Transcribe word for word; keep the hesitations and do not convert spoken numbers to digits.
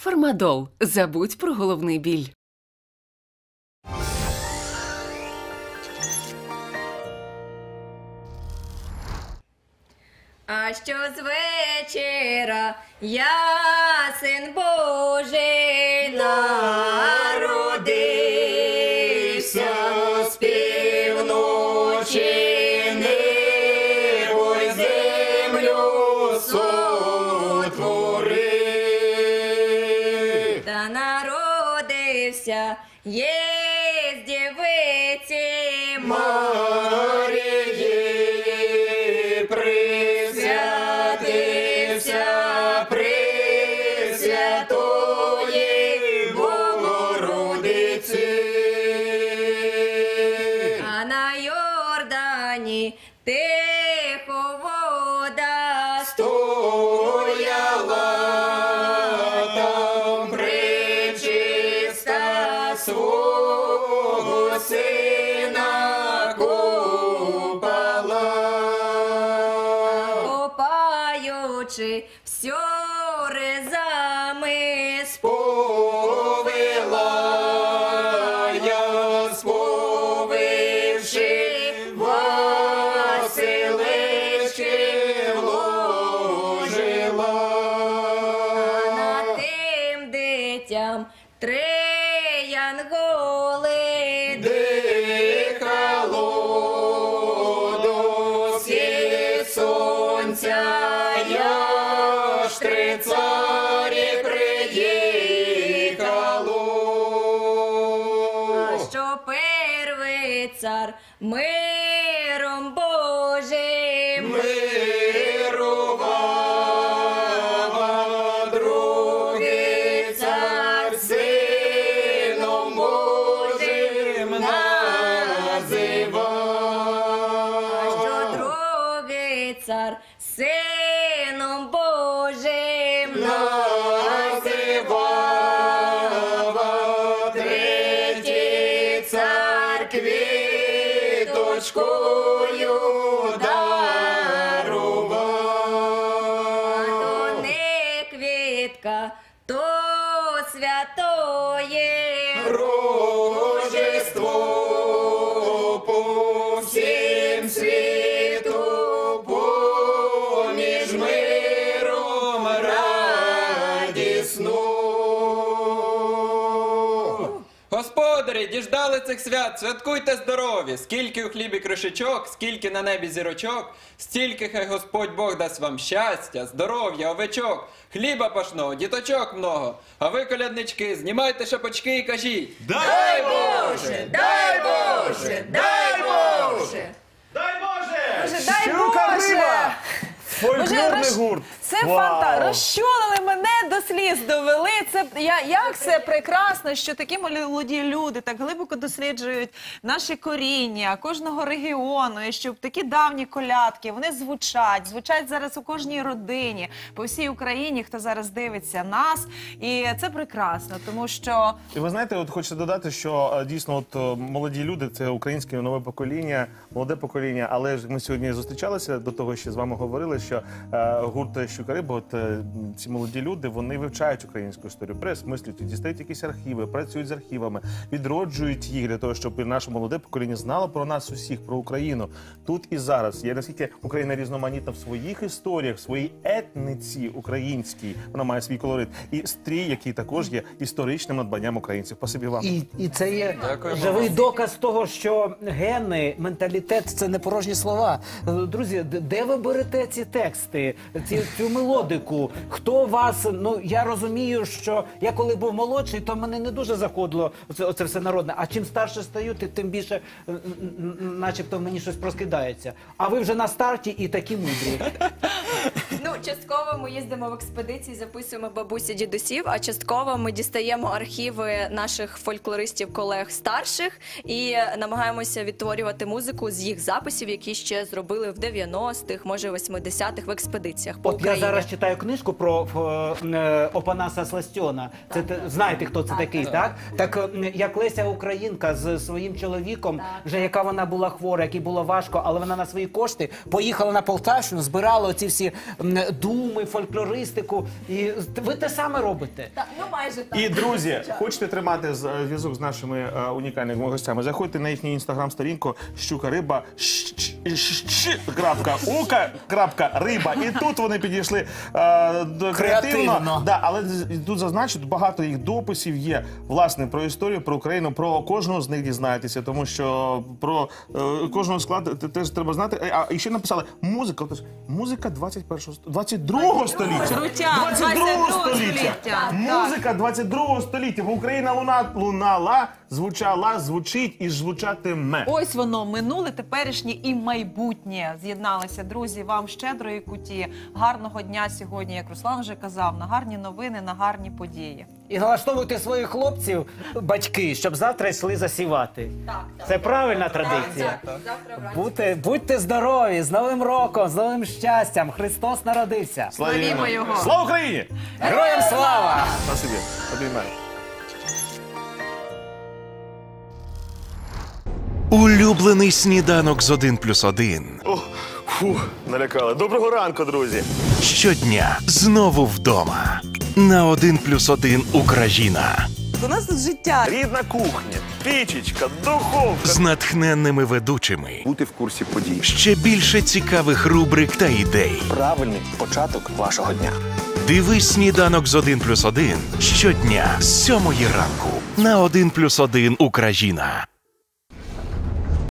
Фармадол. Забудь про головний біль. А що з вечора ясен Божий народився, з півночі небо й землю сотворив. Та народився є з дівиці Марії, присвятився Пресвятої Богородиці. А на Йордані тихо вода стояла, там пречиста свого сина купала, копаючи всьо резами сповила, я сповивши Василички вложила. А над тим дитям три янголи дихало, до схід сонця аж три царі приїхало. А що перший цар миром Божим мирував, а другий цар сином Божим називав. А що другий цар сином Божим називав, а третій цар квіточкою дарував. То не квітка, то святоє Рождество по всім світу, поміж миром радісно. Господарі, діждали цих свят, святкуйте здорові. Скільки у хлібі кришечок, скільки на небі зірочок, стільки хай Господь Бог дасть вам щастя, здоров'я, овечок, хліба пашного, діточок много. А ви, коляднички, знімайте шапочки і кажіть: Дай Боже! Дай Боже! Дай Боже! Дай Боже! Боже, дай Щука Боже! риба! Фольклорний роз- гурт. Це Вау! фанта. Розчулили мене, до сліз довели. Це я як це прекрасно, що такі молоді люди так глибоко досліджують наші коріння кожного регіону, і щоб такі давні колядки вони звучать, звучать зараз у кожній родині, по всій Україні, хто зараз дивиться нас, і це прекрасно, тому що І ви знаєте, от хочеться додати, що е, дійсно от е, молоді люди, це українське нове покоління, молоде покоління, але ж ми сьогодні зустрічалися, до того ще з вами говорили, що е, гурт «Щука риба», от е, ці молоді люди, вони вивчають українську історію, переосмислюють, дістають якісь архіви, працюють з архівами, відроджують їх для того, щоб наше молоде покоління знало про нас усіх, про Україну тут і зараз. Є наскільки Україна різноманітна в своїх історіях, в своїй етниці українській, вона має свій колорит, і стрій, який також є історичним надбанням українців. Спасибі вам. І, і це є Дякуємо. живий доказ того, що гени, менталітет – це не порожні слова. Е, Друзі, д- де ви берете ці тексти, ці, цю мелодику? Хто вас, ну я розумію, що я коли був молодший, то мене не дуже заходило оце, оце все народне. А чим старше стаю, ти- тим більше е, н- н- начебто мені щось проскидається. А ви вже на старті і такі мудрі. Ну, частково ми їздимо в експедиції, записуємо бабусі дідусів, а частково ми дістаємо архіви наших фольклористів, колег старших і намагаємося відтворювати музику з їх записів, які ще зробили в дев'яностих, може восьмидесятих в експедиціях по От Україні. я зараз читаю книжку про е, е, Опанаса Сластьона. Це те- знаєте, хто це Так, такий, так. так? Так, е, як Леся Українка з своїм чоловіком, Так. вже яка вона була хвора, якій було важко, але вона на свої кошти поїхала на Полтавщину, збирала оці всі м, думи, фольклористику. І ви те саме робите. Так, ну майже так. І, друзі, хочете тримати з- е, зв'язок з нашими е, унікальними гостями, заходьте на їхню інстаграм-сторінку щука риба крапка ука крапка риба. І тут вони підійшли е, до креативно. Креативно. Да, але з- тут зазначу, багато їх дописів є, власне, про історію, про Україну, про кожного з них дізнаєтеся, тому що про е, кожного складу те- теж треба знати. Е, А і ще написали музика, отож, музика двадцять першого, двадцять другого століття. Крутяк, двадцять другого двадцять другого століття. століття. Так. Музика двадцять другого століття. В Україна луна, лунала, звучала, звучить і звучатиме. Ось воно, минуле, теперішнє і майбутнє. З'єдналися, друзі, вам щедрої куті. Гарного дня сьогодні, як Руслан вже казав, на гарні новини, на гарні події. І налаштовуйте своїх хлопців, батьки, щоб завтра йшли засівати. Так, так. Це правильна традиція. Так, завтра вранці. Будьте, будьте здорові, з Новим роком, з новим щастям. Христос народився. Славімо його. Слава Україні! Героям слава! Спасибі. Обіймаю. Улюблений сніданок з один плюс один. О, фух, налякали. Доброго ранку, друзі. Щодня знову вдома. На один плюс один Україна. У нас тут життя. Рідна кухня, пічечка, духовка. З натхненними ведучими. Бути в курсі подій. Ще більше цікавих рубрик та ідей. Правильний початок вашого дня. Дивись сніданок з один плюс один щодня з сьомої ранку на один плюс один Україна.